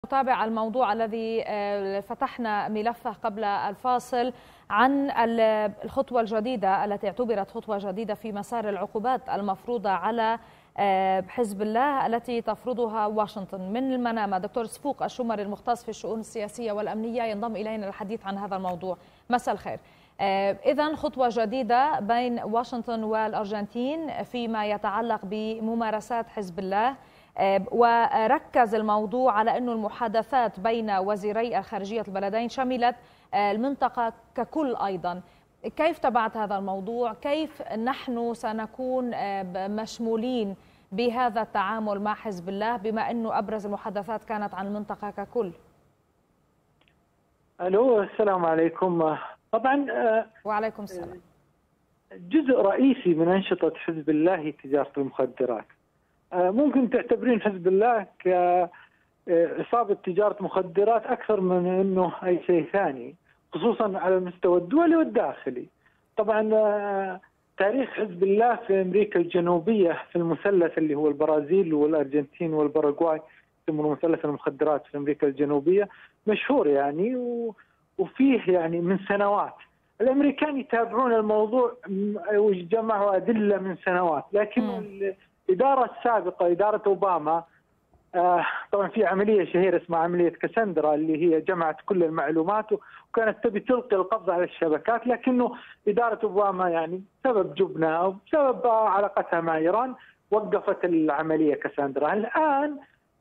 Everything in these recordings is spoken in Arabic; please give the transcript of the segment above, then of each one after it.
نتابع الموضوع الذي فتحنا ملفه قبل الفاصل عن الخطوة الجديدة التي اعتبرت خطوة جديدة في مسار العقوبات المفروضة على حزب الله التي تفرضها واشنطن. من المنامة دكتور صفوق الشمري المختص في الشؤون السياسية والأمنية ينضم إلينا للحديث عن هذا الموضوع. مساء الخير. إذن خطوة جديدة بين واشنطن والأرجنتين فيما يتعلق بممارسات حزب الله، وركز الموضوع على أن المحادثات بين وزيري الخارجية البلدين شملت المنطقة ككل. أيضا كيف تبعت هذا الموضوع؟ كيف نحن سنكون مشمولين بهذا التعامل مع حزب الله بما أنه أبرز المحادثات كانت عن المنطقة ككل؟ ألو، السلام عليكم. طبعا وعليكم السلام. جزء رئيسي من أنشطة حزب الله هي تجارة المخدرات. ممكن تعتبرين حزب الله كإصابة تجارة مخدرات أكثر من أنه أي شيء ثاني، خصوصا على المستوى الدولي والداخلي. طبعا تاريخ حزب الله في أمريكا الجنوبية في المثلث اللي هو البرازيل والأرجنتين والباراغواي، يسمونه مثلث المخدرات في أمريكا الجنوبية، مشهور يعني، وفيه يعني من سنوات الأمريكان يتابعون الموضوع وجمعوا أدلة من سنوات. لكن الإدارة السابقة، إدارة أوباما، طبعا في عملية شهيرة اسمها عملية كاساندرا اللي هي جمعت كل المعلومات وكانت تبي تلقي القبض على الشبكات، لكنه إدارة أوباما يعني بسبب جبنها وبسبب علاقتها مع إيران وقفت العملية كاساندرا. الآن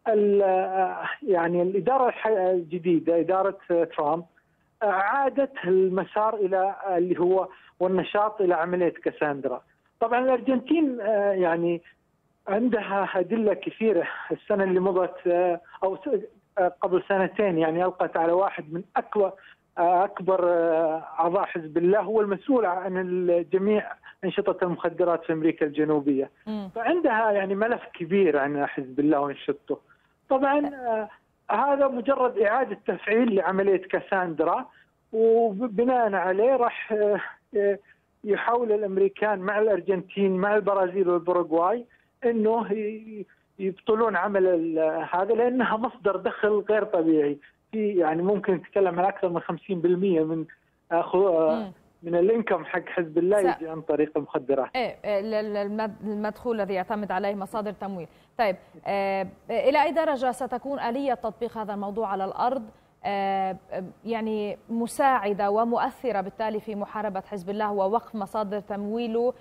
يعني الإدارة الجديدة، إدارة ترامب، عادت المسار إلى اللي هو والنشاط إلى عملية كاساندرا. طبعا الأرجنتين يعني عندها أدلة كثيرة. السنة اللي مضت أو قبل سنتين يعني ألقت على واحد من أكبر أعضاء حزب الله، هو المسؤول عن جميع أنشطة المخدرات في أمريكا الجنوبية. فعندها يعني ملف كبير عن حزب الله وأنشطته. طبعا هذا مجرد إعادة تفعيل لعملية كاساندرا، وبناء عليه راح يحاول الأمريكان مع الأرجنتين مع البرازيل والباراغواي انه يبطلون عمل هذا، لانها مصدر دخل غير طبيعي. في يعني ممكن نتكلم عن اكثر من 50% من الانكم حق حزب الله يجي عن طريق المخدرات. المدخول الذي يعتمد عليه مصادر تمويل. طيب، الى اي درجه ستكون آلية تطبيق هذا الموضوع على الارض يعني مساعدة ومؤثرة بالتالي في محاربة حزب الله ووقف مصادر تمويله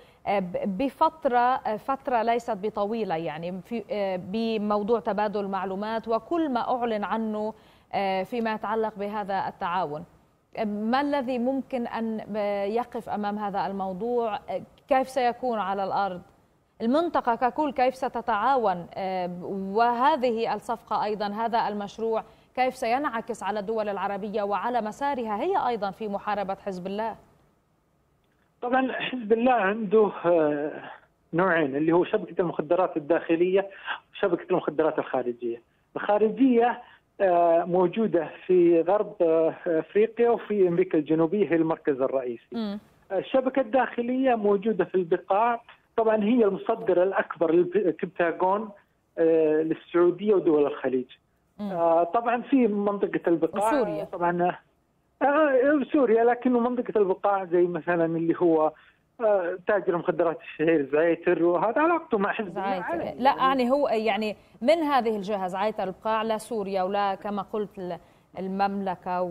فترة ليست بطويلة، يعني بموضوع تبادل معلومات وكل ما أعلن عنه فيما يتعلق بهذا التعاون؟ ما الذي ممكن أن يقف أمام هذا الموضوع؟ كيف سيكون على الأرض؟ المنطقة ككل كيف ستتعاون؟ وهذه الصفقة أيضا، هذا المشروع كيف سينعكس على الدول العربية وعلى مسارها هي أيضا في محاربة حزب الله؟ طبعا حزب الله عنده نوعين، اللي هو شبكة المخدرات الداخلية وشبكة المخدرات الخارجية. الخارجية موجودة في غرب أفريقيا وفي أمريكا الجنوبية، هي المركز الرئيسي. الشبكة الداخلية موجودة في البقاع، طبعا هي المصدر الأكبر للبنتاغون للسعودية ودول الخليج. طبعا في منطقة البقاع سوريا، طبعا سوريا، لكنه منطقة البقاع زي مثلا اللي هو تاجر المخدرات الشهير زعيتر، وهذا علاقته مع حزب الله. لا يعني هو يعني من هذه الجهة زعيتر البقاع، لا سوريا ولا كما قلت المملكة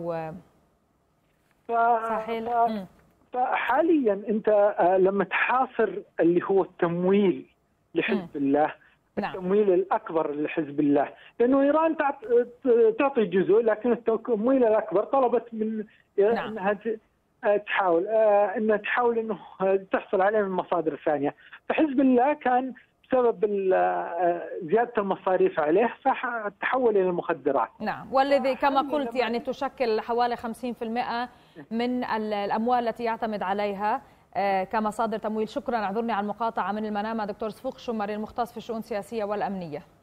صحيح. فحاليا انت لما تحاصر اللي هو التمويل لحزب الله، التمويل الأكبر لحزب الله، لأنه إيران تعطي جزء، لكن التمويل الأكبر طلبت من أنها تحاول أنه تحصل عليه من مصادر ثانية. فحزب الله كان بسبب زيادة المصاريف عليه فتحول إلى المخدرات. نعم، والذي كما قلت يعني تشكل حوالي 50% من الأموال التي يعتمد عليها كمصادر تمويل. شكرا، اعذرني على المقاطعة. من المنامة دكتور صفوق الشمري المختص في الشؤون السياسية والأمنية.